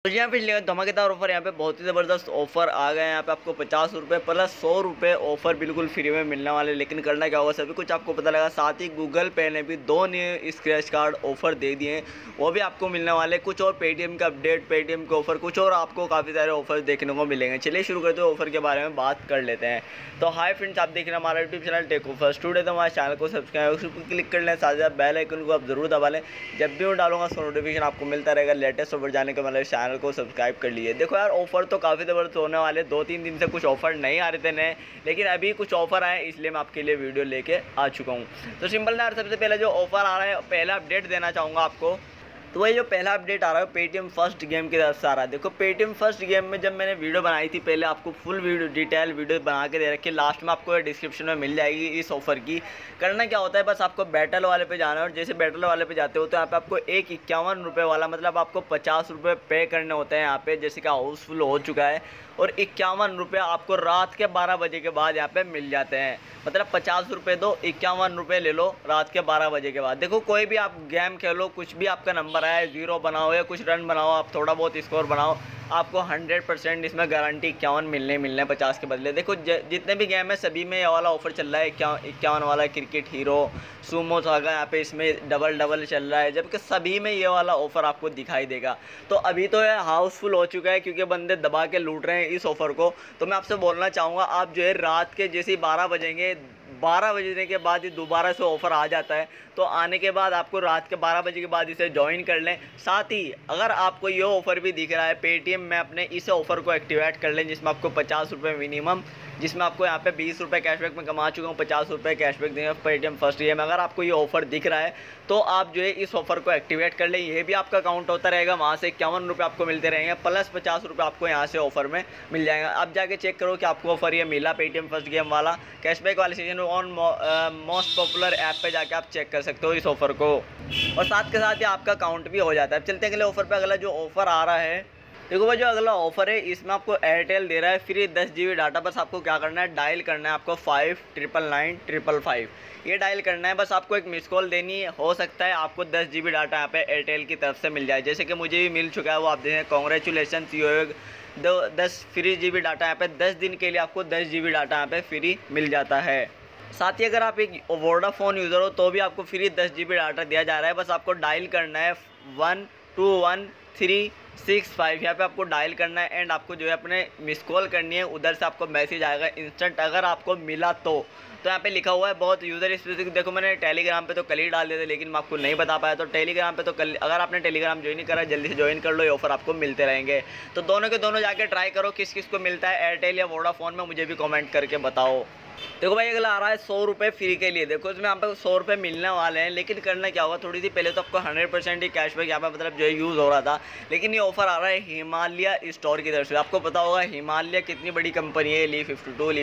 तो यहाँ पे धमाकेदार ऑफर, यहाँ पे बहुत ही ज़बरदस्त ऑफर आ गए हैं। यहाँ पे आपको 50 रुपये प्लस 100 रुपये ऑफर बिल्कुल फ्री में मिलने वाले। लेकिन करना क्या होगा, सभी कुछ आपको पता लगा। साथ ही गूगल पे ने भी 2 नए स्क्रैच कार्ड ऑफर दे दिए हैं, वो भी आपको मिलने वाले। कुछ और पेटीएम का अपडेट, पेटीएम के ऑफर, कुछ और आपको काफ़ी सारे ऑफर देखने को मिलेंगे। चलिए शुरू करते हैं, ऑफर के बारे में बात कर लेते हैं। तो हाय फ्रेंड्स, आप देख रहे हैं हमारा YouTube channel tech offers today. तो हमारे चैनल को सब्सक्राइब क्लिक कर लें, साथ ही बेल आइकन को आप जरूर दबा लें। जब भी मैं डालूंगा उसका नोटिफिकेशन आपको मिलता रहेगा। लेटेस्ट ऑफर जाने के मतलब चैनल को सब्सक्राइब कर लिए। देखो यार, ऑफर तो काफ़ी ज़बरदस्त होने वाले। 2-3 दिन से कुछ ऑफर नहीं आ रहे थे नए, लेकिन अभी कुछ ऑफर आए, इसलिए मैं आपके लिए वीडियो लेके आ चुका हूँ। तो सिंपल यार, सबसे पहले जो ऑफर आ रहा है, पहला अपडेट देना चाहूँगा आपको। तो वही जो पहला अपडेट आ रहा है पेटीएम फर्स्ट गेम की तरफ से आ रहा है। देखो पेटीएम फर्स्ट गेम में जब मैंने वीडियो बनाई थी, पहले आपको फुल वीडियो डिटेल वीडियो बना के दे रखी है। लास्ट में आपको डिस्क्रिप्शन में मिल जाएगी इस ऑफर की। करना क्या होता है, बस आपको बैटल वाले पे जाना है, और जैसे बैटल वाले पे जाते हो तो यहाँ पे आपको एक 51 रुपये वाला, मतलब आपको 50 रुपये पे करने होते हैं यहाँ पे। जैसे कि हाउसफुल हो चुका है, और 51 रुपये आपको रात के 12 बजे के बाद यहाँ पे मिल जाते हैं। मतलब 50 रुपये दो, 51 रुपये ले लो रात के 12 बजे के बाद। देखो कोई भी आप गेम खेलो, कुछ भी आपका नंबर आए, 0 बनाओ या कुछ रन बनाओ, आप थोड़ा बहुत स्कोर बनाओ, आपको 100% इसमें गारंटी 51 मिलने 50 के बदले। देखो जितने भी गेम है सभी में ये वाला ऑफर चल रहा है। 51 वाला क्रिकेट हीरो, सूमो सागा, यहाँ पे इसमें डबल चल रहा है, जबकि सभी में ये वाला ऑफर आपको दिखाई देगा। तो अभी तो ये हाउसफुल हो चुका है, क्योंकि बंदे दबा के लूट रहे हैं इस ऑफर को। तो मैं आपसे बोलना चाहूँगा, आप जो है रात के जैसे ही 12 बजेंगे, 12 बजने के बाद ही दोबारा से ऑफ़र आ जाता है। तो आने के बाद आपको रात के 12 बजे के बाद इसे ज्वाइन कर लें। साथ ही अगर आपको ये ऑफ़र भी दिख रहा है पेटीएम में, अपने इस ऑफ़र को एक्टिवेट कर लें, जिसमें आपको 50 रुपये मिनिमम, जिसमें आपको यहाँ पे 20 रुपये कैशबैक में कमा चुका हूँ, 50 रुपये कैशबैक देंगे पेटीएम फर्स्ट ईयर में। अगर आपको ये ऑफ़र दिख रहा है तो आप जो है इस ऑफ़र को एक्टिवेट कर लें। ये भी आपका काउंट होता रहेगा, वहाँ से 51 रुपये आपको मिलते रहेंगे, प्लस 50 रुपये आपको यहाँ से ऑफ़र में मिल जाएगा। अब जाके चेक करो कि आपको ऑफ़र ये मिला पेटीएम फर्स्ट गेम वाला कैशबैक वाले season on most popular app पे जाके आप चेक कर सकते हो इस ऑफ़र को, और साथ के साथ ही आपका काउंट भी हो जाता है। अब चलते हैं अगले ऑफ़र पे। अगला जो ऑफ़र आ रहा है, देखो भाई, जो अगला ऑफर है इसमें आपको एयरटेल दे रहा है फ्री 10 GB डाटा। बस आपको क्या करना है, डायल करना है आपको 599955 ये डायल करना है। बस आपको एक मिस कॉल देनी है, हो सकता है आपको 10 GB डाटा यहाँ पे एयरटेल की तरफ से मिल जाए, जैसे कि मुझे भी मिल चुका है। वो आप देखें, congratulations, you have 10 free GB data यहाँ पे 10 दिन के लिए आपको 10 GB डाटा यहाँ पे फ्री मिल जाता है। साथ ही अगर आप एक वोडाफोन यूज़र हो तो भी आपको फ्री 10 GB डाटा दिया जा रहा है। बस आपको डायल करना है 121365, यहाँ पे आपको डायल करना है, एंड आपको जो है अपने मिस कॉल करनी है। उधर से आपको मैसेज आएगा इंस्टेंट, अगर आपको मिला तो यहाँ पे लिखा हुआ है बहुत यूज़र स्पेसिफिक। देखो मैंने टेलीग्राम पे तो कल ही डाल दिए थे, लेकिन मैं आपको नहीं बता पाया। तो टेलीग्राम पे तो कल, अगर आपने टेलीग्राम ज्वाइन नहीं करा जल्दी से ज्वाइन कर लो, ये ऑफर आपको मिलते रहेंगे। तो दोनों के दोनों जाके ट्राई करो, किस किस को मिलता है एयरटेल या वोडाफोन में, मुझे भी कमेंट करके बताओ। देखो भाई, अगला आ रहा है 100 रुपये फ्री के लिए। देखो इसमें यहाँ पे 100 रुपये मिलने वाले हैं, लेकिन करना क्या होगा, थोड़ी सी पहले तो आपको 100% ही कैशबैक यहाँ पे मतलब जो है यूज़ हो रहा था। लेकिन ये ऑफर आ रहा है हिमालय स्टोर की तरफ से। आपको पता होगा हिमालय कितनी बड़ी कंपनी है, ली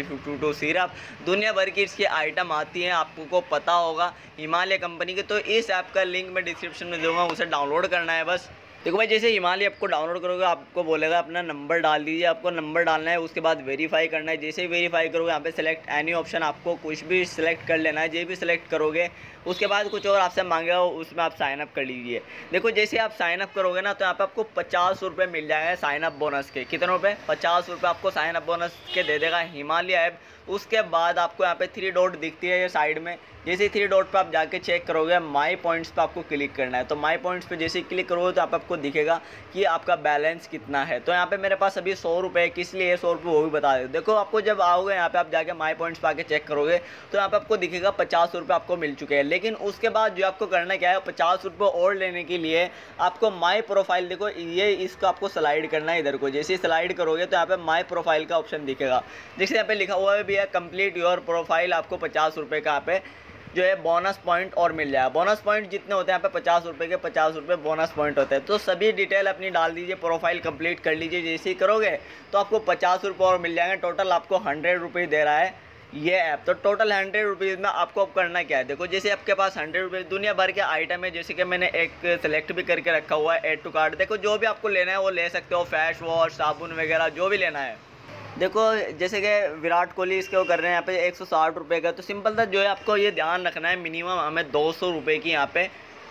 52 सिर्फ दुनिया भर की इसकी आइटम आती हैं, आपको पता होगा हिमालय कंपनी के। तो इस ऐप का लिंक मैं डिस्क्रिप्शन में दूँगा, उसे डाउनलोड करना है बस। देखो भाई, जैसे हिमालय ऐप को डाउनलोड करोगे आपको बोलेगा अपना नंबर डाल दीजिए, आपको नंबर डालना है, उसके बाद वेरीफाई करना है। जैसे ही वेरीफाई करोगे यहाँ पे सिलेक्ट एनी ऑप्शन, आपको कुछ भी सिलेक्ट कर लेना है। जो भी सिलेक्ट करोगे उसके बाद कुछ और आपसे मांगेगा, उसमें आप साइन अप कर लीजिए। देखो जैसे आप साइन अप करोगे ना, तो यहाँ पे आपको 50 रुपये मिल जाएगा साइन अप बोनस के। कितने रुपये? 50 रुपये आपको साइन अप बोनस के दे देगा हिमालय ऐप। उसके बाद आपको यहाँ पे 3 डॉट दिखती है ये साइड में, जैसे 3 डॉट पे आप जाके चेक करोगे, माई पॉइंट्स पे आपको क्लिक करना है। तो माई पॉइंट्स पे जैसे क्लिक करोगे तो यहाँ पे आपको दिखेगा कि आपका बैलेंस कितना है। तो यहाँ पे मेरे पास अभी 100 रुपये, किस लिए 100 रुपये वो भी बता देते। देखो आपको जब आओगे यहाँ पे, आप जाके माई पॉइंट्स पे आके चेक करोगे तो यहाँ पे आपको दिखेगा 50 रुपये आपको मिल चुके हैं। लेकिन उसके बाद जो आपको करना क्या है, 50 रुपये और लेने के लिए आपको माई प्रोफाइल, देखो ये इसको आपको स्लाइड करना है इधर को। जैसे स्लाइड करोगे तो यहाँ पे माई प्रोफाइल का ऑप्शन दिखेगा, जैसे यहाँ पे लिखा हुआ है भी है कंप्लीट योर प्रोफाइल। आपको 50 रुपये का यहाँ पे जो है बोनस पॉइंट और मिल जाएगा। बोनस पॉइंट जितने होते हैं यहाँ पे 50 रुपये के 50 रुपये बोनस पॉइंट होते हैं। तो सभी डिटेल अपनी डाल दीजिए, प्रोफाइल कंप्लीट कर लीजिए। जैसे ही करोगे तो आपको 50 रुपये और मिल जाएंगे। टोटल आपको 100 रुपये दे रहा है ये ऐप। तो टोटल 100 रुपीज़ में आपको अब करना क्या है, देखो जैसे आपके पास 100 रुपये दुनिया भर के आइटम है, जैसे कि मैंने एक सेलेक्ट भी करके रखा हुआ है ऐड टू कार्ट। देखो जो भी आपको लेना है वो ले सकते हो, फेस वॉश, साबुन वगैरह जो भी लेना है। देखो जैसे कि विराट कोहली इसके वो कर रहे हैं यहाँ पे 160 रुपये का। तो सिंपल था जो है, आपको ये ध्यान रखना है मिनिमम हमें 200 रुपये की यहाँ पे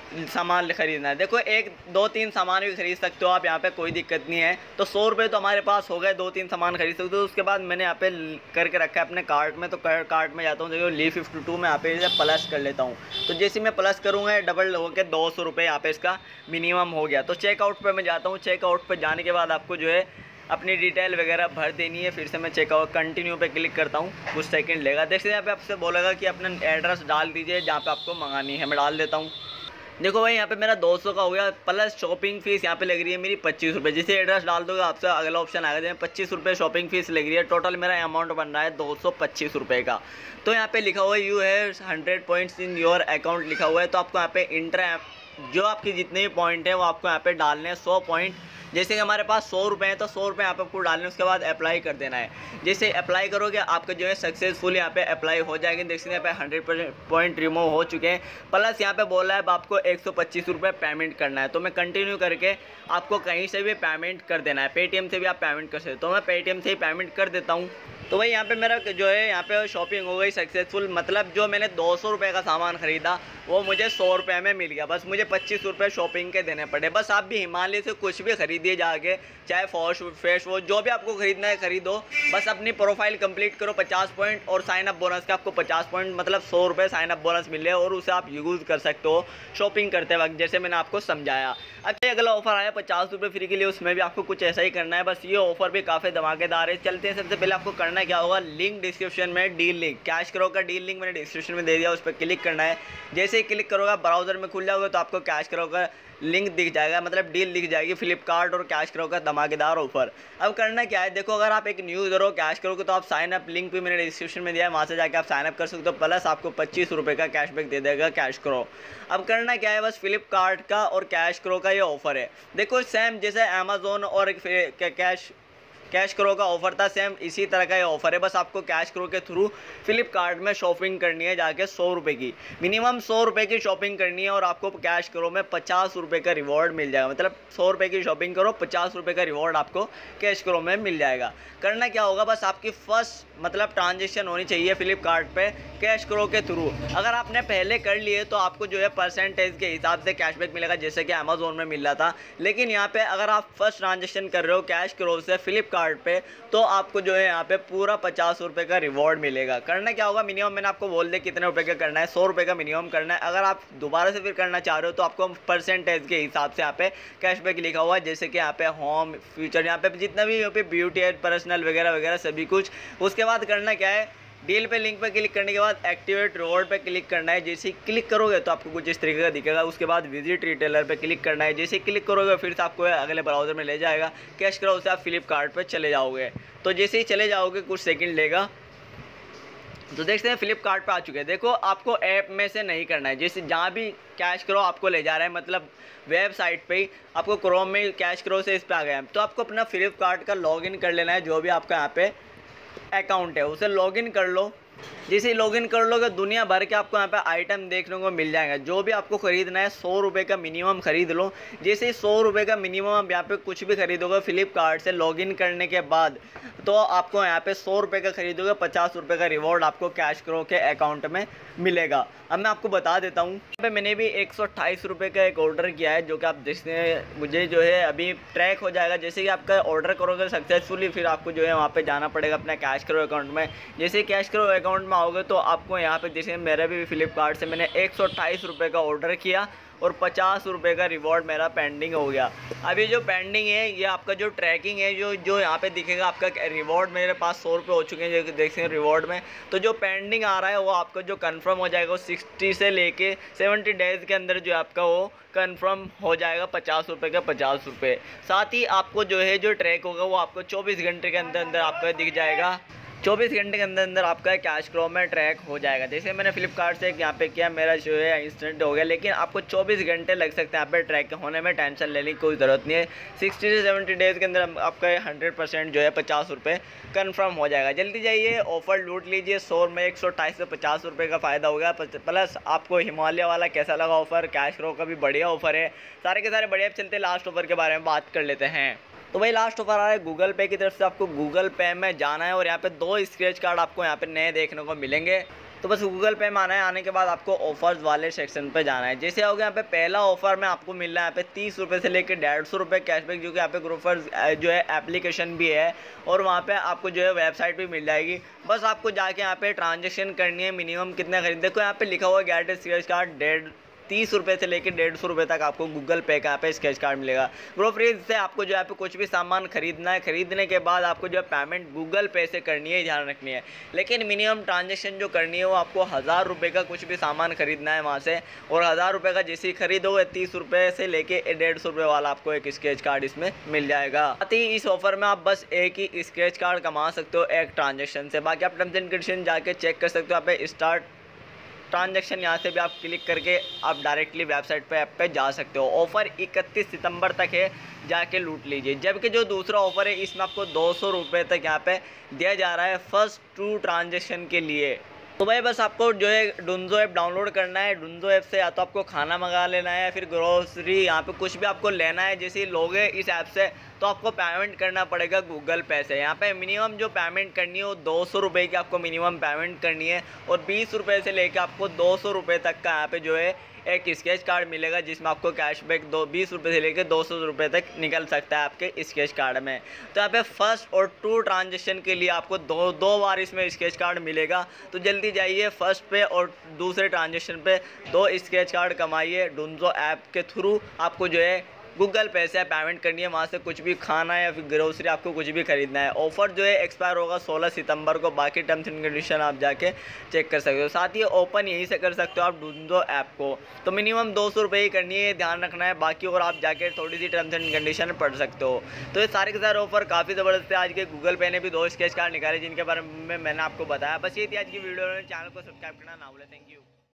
सामान खरीदना है। देखो 1 2 3 सामान भी खरीद सकते हो आप, यहाँ पे कोई दिक्कत नहीं है। तो 100 रुपये तो हमारे पास हो गए, 2 3 सामान खरीद सकते हो। उसके बाद मैंने यहाँ पे करके रखा है अपने कार्ट में, तो कार्ट में जाता हूँ, देखो Lee52 में यहाँ पे प्लस कर लेता हूँ। तो जैसे मैं प्लस करूँगा डबल होकर 200 रुपये यहाँ पे इसका मिनिमम हो गया। तो चेकआउट पर मैं जाता हूँ। चेकआउट पर जाने के बाद आपको जो है अपनी डिटेल वगैरह भर देनी है। फिर से मैं चेकआउट कंटिन्यू पे क्लिक करता हूँ, कुछ सेकंड लेगा। देखिए यहाँ पे आपसे बोलेगा कि अपना एड्रेस डाल दीजिए जहाँ पे आपको मंगानी है। मैं डाल देता हूँ। देखो भाई यहाँ पे मेरा 200 का हो गया, प्लस शॉपिंग फीस यहाँ पे लग रही है मेरी 25 रुपये। जैसे एड्रेस डाल दोगे आपसे अगला ऑप्शन आएगा, जैसे 25 रुपये शॉपिंग फीस लग रही है। टोटल मेरा अमाउंट बन रहा है 225 रुपये का। तो यहाँ पे लिखा हुआ है you have 100 points in your account लिखा हुआ है। तो आपको यहाँ पे इंटर जो आपकी जितने भी पॉइंट है वो आपको यहाँ पे डालने हैं 100 पॉइंट। जैसे कि हमारे पास 100 रुपये हैं तो 100 रुपये यहाँ पे आपको डालने, उसके बाद अप्लाई कर देना है। जैसे अप्लाई करोगे आपका जो है सक्सेसफुल यहाँ पे अप्लाई हो जाएगी। देख सकते हैं यहाँ पे 100% पॉइंट रिमूव हो चुके हैं। प्लस यहाँ पे बोल रहा है अब आपको 125 रुपये पेमेंट करना है। तो मैं कंटिन्यू करके आपको कहीं से भी पेमेंट कर देना है। पेटीएम से भी आप पेमेंट कर सकते हो। तो मैं पेटीएम से ही पेमेंट कर देता हूँ। तो भाई यहाँ पे मेरा जो है यहाँ पे शॉपिंग हो गई सक्सेसफुल। मतलब जो मैंने 200 रुपये का सामान ख़रीदा वो मुझे 100 रुपये में मिल गया। बस मुझे 25 रुपये शॉपिंग के देने पड़े। बस आप भी हिमालय से कुछ भी खरीदिए जाके, चाहे फेस वॉश जो भी आपको ख़रीदना है खरीदो। बस अपनी प्रोफाइल कंप्लीट करो 50 पॉइंट और साइन अप बोनस का आपको 50 पॉइंट मतलब 100 रुपये साइन अप बोनस मिले और उसे आप यूज़ कर सकते हो शॉपिंग करते वक्त, जैसे मैंने आपको समझाया। अच्छा अगला ऑफर आया 50 रुपये फ्री के लिए, उसमें भी आपको कुछ ऐसा ही करना है। बस ये ऑफर भी काफ़ी धमाकेदार है। चलते हैं, सबसे पहले आपको करना क्या होगा, लिंक डिस्क्रिप्शन में डील लिंक कैश करो का डील लिंक मैंने डिस्क्रिप्शन में दे दिया, उस पर क्लिक करना है। जैसे ही क्लिक करोगे ब्राउजर में खुल जाओगे तो आपको कैश करो का लिंक दिख जाएगा, मतलब डील दिख जाएगी फ्लिपकार्ट और कैश करो का धमाकेदार ऑफर। अब करना क्या है, देखो अगर आप एक न्यू यूज़र हो कैश करो तो आप साइन अप लिंक भी मैंने डिस्क्रिप्शन में दिया है, वहाँ से जाकर आप साइन अप कर सकते हो। प्लस आपको 25 रुपये का कैशबैक दे देगा कैश करो। अब करना क्या है, बस फ्लिपकार्ट का और कैश करो का ये ऑफर है। देखो सेम जैसे अमेजोन और कैश करो का ऑफर था, सेम इसी तरह का ये ऑफर है। बस आपको कैश करो के थ्रू फ्लिपकार्ट में शॉपिंग करनी है जाके 100 रुपये की, मिनिमम 100 रुपये की शॉपिंग करनी है और आपको कैश करो में 50 रुपये का रिवॉर्ड मिल जाएगा। मतलब 100 रुपये की शॉपिंग करो 50 रुपये का रिवॉर्ड आपको कैश करो में मिल जाएगा। करना क्या होगा, बस आपकी फर्स्ट मतलब ट्रांजेक्शन होनी चाहिए फ्लिपकार्ट पे कैश करो के थ्रू। अगर आपने पहले कर लिए तो आपको जो है परसेंटेज के हिसाब से कैशबैक मिलेगा, जैसे कि अमेजोन में मिल रहा था। लेकिन यहाँ पे अगर आप फर्स्ट ट्रांजेक्शन कर रहे हो कैश करो से फ्लिपकार्ट पे तो आपको जो है यहाँ पे पूरा 50 रुपये का रिवॉर्ड मिलेगा। करना क्या होगा, मिनिमम मैंने आपको बोल दिया कितने रुपए का करना है, 100 रुपये का मिनिमम करना है। अगर आप दोबारा से फिर करना चाह रहे हो तो आपको परसेंटेज के हिसाब से यहाँ पे कैशबैक लिखा हुआ है, जैसे कि यहाँ पे होम फ्यूचर यहाँ पे जितना भी यहाँ पे ब्यूटी एड पर्सनल वगैरह वगैरह सभी कुछ। उसके बाद करना क्या है, डील पे लिंक पे क्लिक करने के बाद एक्टिवेट रिवॉर्ड पे क्लिक करना है। जैसे ही क्लिक करोगे तो आपको कुछ इस तरीके का दिखेगा। उसके बाद विजिट रिटेलर पे क्लिक करना है। जैसे ही क्लिक करोगे फिर से आपको अगले ब्राउजर में ले जाएगा। कैश करो से आप फ्लिपकार्ट पे चले जाओगे। तो जैसे ही चले जाओगे कुछ सेकंड लेगा तो देखते हैं फ्लिपकार्ट पे आ चुके हैं। देखो आपको ऐप में से नहीं करना है, जैसे जहाँ भी कैश करो आपको ले जा रहा है मतलब वेबसाइट पे ही आपको क्रोम में कैश करो से इस पे आ गया है। तो आपको अपना फ्लिपकार्ट का लॉगिन कर लेना है, जो भी आपका यहाँ पे अकाउंट है उसे लॉगिन कर लो। जैसे लॉगिन कर लोगे दुनिया भर के आपको यहाँ पे आइटम देखने को मिल जाएगा। जो भी आपको ख़रीदना है 100 रुपये का मिनिमम ख़रीद लो। जैसे ही 100 रुपये का मिनिमम आप यहाँ पे कुछ भी खरीदोगे फ्लिपकार्ट से लॉगिन करने के बाद तो आपको यहाँ पे 100 रुपये का खरीदोगे 50 रुपये का रिवॉर्ड आपको कैश करो के अकाउंट में मिलेगा। अब मैं आपको बता देता हूँ, यहाँ पे मैंने भी 128 रुपये का एक ऑर्डर किया है, जो कि आप देखते हैं मुझे जो है अभी ट्रैक हो जाएगा। जैसे कि आपका ऑर्डर करोगे सक्सेसफुली फिर आपको जो है वहाँ पे जाना पड़ेगा अपना कैश करो अकाउंट में। जैसे ही कैश करो अकाउंट में आओगे तो आपको यहाँ पे जैसे मेरा भी फ्लिपकार्ट से मैंने 128 रुपये का ऑर्डर किया और 50 रुपये का रिवॉर्ड मेरा पेंडिंग हो गया। अब ये जो पेंडिंग है ये आपका जो ट्रैकिंग है जो यहाँ पे दिखेगा आपका रिवॉर्ड मेरे पास 100 रुपये हो चुके हैं जो देख सकते हैं रिवॉर्ड में। तो जो पेंडिंग आ रहा है वो आपका जो कंफर्म हो जाएगा वो 60 से लेके 70 डेज़ के अंदर जो आपका वो कंफर्म हो जाएगा 50 रुपये का 50 रुपये। साथ ही आपको जो है जो ट्रैक होगा वो आपको 24 घंटे के अंदर अंदर आपका दिख जाएगा। 24 घंटे के अंदर अंदर आपका कैश करो में ट्रैक हो जाएगा। जैसे मैंने फ्लिपकार्ट से यहाँ पे किया मेरा जो है इंस्टेंट हो गया, लेकिन आपको 24 घंटे लग सकते हैं यहाँ पे ट्रैक होने में। टेंशन लेने की कोई ज़रूरत नहीं है। 60 से 70 डेज़ के अंदर आपका 100% जो है 50 रुपये कन्फर्म हो जाएगा। जल्दी जाइए ऑफर लूट लीजिए। 100 में 128 से 50 रुपये का फ़ायदा हो गया। प्लस आपको हिमालय वाला कैसा लगा ऑफ़र, कैश करो का भी बढ़िया ऑफर है। सारे के सारे बढ़िया। चलते लास्ट ऑफर के बारे में बात कर लेते हैं। तो भाई लास्ट ऑफर आ रहा है गूगल पे की तरफ से। आपको गूगल पे में जाना है और यहाँ पे 2 स्क्रैच कार्ड आपको यहाँ पे नए देखने को मिलेंगे। तो बस गूगल पे में आना है। आने के बाद आपको ऑफर्स वाले सेक्शन पे जाना है। जैसे आओगे यहाँ पे पहला ऑफर में आपको मिल रहा है यहाँ पे 30 रुपये से लेकर 150 रुपये कैशबैक, जो कि यहाँ पे ग्रोफर्स जो है एप्लीकेशन भी है और वहाँ पे आपको जो है वेबसाइट भी मिल जाएगी। बस आपको जाके यहाँ पे ट्रांजेक्शन करनी है। मिनिमम कितना खरीद, देखो यहाँ पे लिखा हुआ है गेट स्क्रैच कार्ड 30 रुपये से लेकर 150 रुपये तक आपको गूगल पे का यहाँ पे स्क्रैच कार्ड मिलेगा। ब्रो फ्रेंड्स से आपको जो यहाँ पे कुछ भी सामान खरीदना है, खरीदने के बाद आपको जो है पेमेंट गूगल पे से करनी है, ध्यान रखनी है। लेकिन मिनिमम ट्रांजेक्शन जो करनी है वो आपको 1000 रुपये का कुछ भी सामान खरीदना है वहाँ से, और 1000 रुपये का जैसे ही खरीदोगे 30 रुपये से लेके 150 रुपये वाला आपको एक स्क्रैच कार्ड इसमें मिल जाएगा। साथ ही इस ऑफर में आप बस एक ही स्क्रैच कार्ड कमा सकते हो एक ट्रांजेक्शन से। बाकी आप टर्म्स एंड कंडीशन जाके चेक कर सकते हो। यहाँ पे स्टार्ट ट्रांजैक्शन यहाँ से भी आप क्लिक करके आप डायरेक्टली वेबसाइट पे ऐप पे जा सकते हो। ऑफ़र 31 सितंबर तक है, जाके लूट लीजिए। जबकि जो दूसरा ऑफ़र है इसमें आपको 200 रुपये तक यहाँ पे दिया जा रहा है फर्स्ट 2 ट्रांजैक्शन के लिए। तो भाई बस आपको जो है डुंजो ऐप डाउनलोड करना है। डुंजो ऐप से या तो आपको खाना मंगा लेना है, फिर ग्रोसरी यहाँ पे कुछ भी आपको लेना है। जैसे ही लोगे इस ऐप से तो आपको पेमेंट करना पड़ेगा गूगल पे से। यहाँ पे मिनिमम जो पेमेंट करनी है वो 200 रुपये की आपको मिनिमम पेमेंट करनी है, और 20 रुपये से लेकर आपको 200 रुपये तक का यहाँ पे जो है एक स्क्रैच कार्ड मिलेगा, जिसमें आपको कैशबैक 20 रुपये से लेकर 200 रुपये तक निकल सकता है आपके स्क्रैच कार्ड में। तो यहाँ पे फर्स्ट और 2 ट्रांजेक्शन के लिए आपको दो बार इसमें स्क्रैच कार्ड मिलेगा। तो जल्दी जाइए, फर्स्ट पे और दूसरे ट्रांजेक्शन पे 2 स्क्रैच कार्ड कमाइए। डुंजो ऐप के थ्रू आपको जो है गूगल पे से पेमेंट करनी है, वहाँ से कुछ भी खाना है या फिर ग्रोसरी आपको कुछ भी खरीदना है। ऑफर जो है एक्सपायर होगा 16 सितंबर को। बाकी टर्म्स एंड कंडीशन आप जाके चेक कर सकते हो। साथ ही ओपन यहीं से कर सकते हो आप डुंजो ऐप को। तो मिनिमम 200 रुपये ही करनी है, ध्यान रखना है। बाकी और आप जाके थोड़ी सी टर्म्स एंड कंडीशन पढ़ सकते हो। तो ये सारे के सारे ऑफर काफ़ी ज़बरदस्त है। आज के गूगल पे ने भी 2 स्क्रैच कार्ड निकाले जिनके बारे में मैंने आपको बताया। बस ये थी आज की वीडियो। चैनल को सब्सक्राइब करना ना भूलें। Thank you.